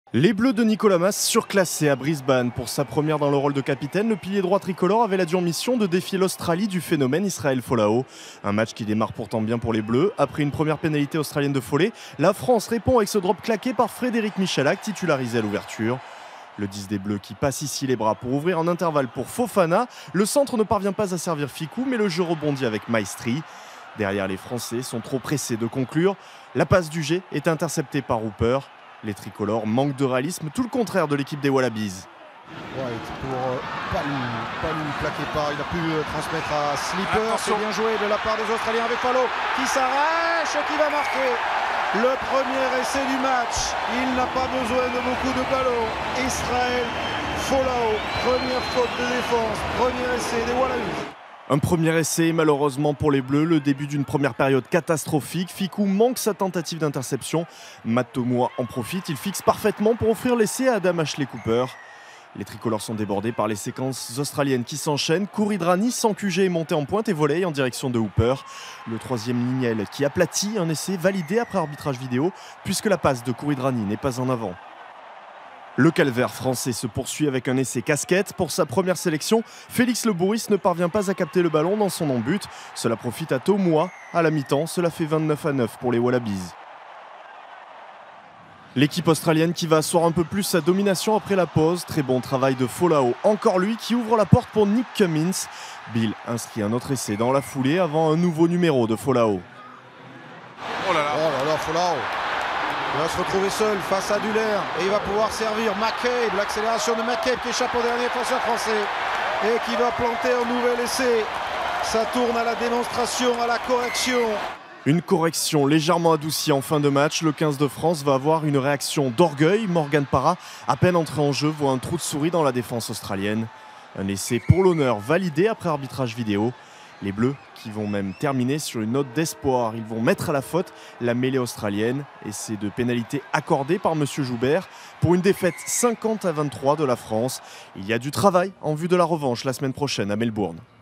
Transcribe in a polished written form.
Les Bleus de Nicolas Mas surclassés à Brisbane. Pour sa première dans le rôle de capitaine, le pilier droit tricolore avait la dure mission de défier l'Australie du phénomène Israël Folau. Un match qui démarre pourtant bien pour les Bleus. Après une première pénalité australienne de Follet, la France répond avec ce drop claqué par Frédéric Michalak, titularisé à l'ouverture. Le 10 des Bleus qui passe ici les bras pour ouvrir en intervalle pour Fofana. Le centre ne parvient pas à servir Fickou, mais le jeu rebondit avec Maestri. Derrière, les Français sont trop pressés de conclure. La passe du G est interceptée par Hooper. Les tricolores manquent de réalisme, tout le contraire de l'équipe des Wallabies. White pour Palou plaqué pas, il a pu transmettre à Slipper. C'est bien joué de la part des Australiens avec Follau qui s'arrache et qui va marquer le premier essai du match. Il n'a pas besoin de beaucoup de ballons. Israël Folau, première faute de défense, premier essai des Wallabies. Un premier essai, malheureusement pour les Bleus, le début d'une première période catastrophique. Fickou manque sa tentative d'interception. Matt Tomoa en profite, il fixe parfaitement pour offrir l'essai à Adam Ashley Cooper. Les tricolores sont débordés par les séquences australiennes qui s'enchaînent. Kuridrani sans QG est monté en pointe et volley en direction de Hooper. Le troisième lignel qui aplatit un essai validé après arbitrage vidéo, puisque la passe de Kuridrani n'est pas en avant. Le calvaire français se poursuit avec un essai casquette. Pour sa première sélection, Félix Le Bourris ne parvient pas à capter le ballon dans son en-but. Cela profite à Tomoa. À la mi-temps, cela fait 29-9 pour les Wallabies. L'équipe australienne qui va asseoir un peu plus sa domination après la pause. Très bon travail de Folau. Encore lui qui ouvre la porte pour Nick Cummins. Bill inscrit un autre essai dans la foulée avant un nouveau numéro de Folau. Oh là là, Folau. Il va se retrouver seul face à Duller et il va pouvoir servir McCabe, l'accélération de McCabe qui échappe au dernier défenseur français et qui va planter un nouvel essai. Ça tourne à la démonstration, à la correction. Une correction légèrement adoucie en fin de match. Le 15 de France va avoir une réaction d'orgueil. Morgan Parra, à peine entré en jeu, voit un trou de souris dans la défense australienne. Un essai pour l'honneur validé après arbitrage vidéo. Les Bleus qui vont même terminer sur une note d'espoir. Ils vont mettre à la faute la mêlée australienne. Essai de pénalité accordé par M. Joubert pour une défaite 50-23 de la France. Il y a du travail en vue de la revanche la semaine prochaine à Melbourne.